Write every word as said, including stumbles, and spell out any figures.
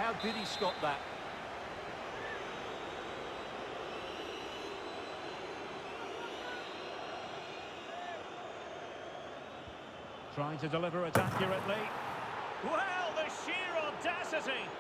How did he stop that? Trying to deliver it accurately. Well, the sheer audacity!